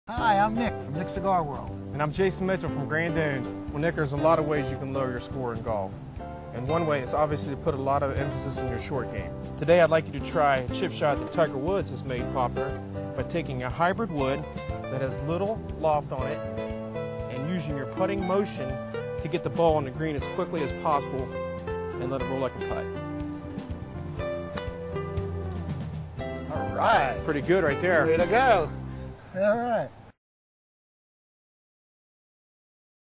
Hi, I'm Nick from Nick Cigar World. And I'm Jason Mitchell from Grande Dunes. Well, Nick, there's a lot of ways you can lower your score in golf. And one way is obviously to put a lot of emphasis in your short game. Today I'd like you to try a chip shot that Tiger Woods has made popular by taking a hybrid wood that has little loft on it and using your putting motion to get the ball on the green as quickly as possible and let it roll like a putt. All right. Pretty good right there. Way to go. All right.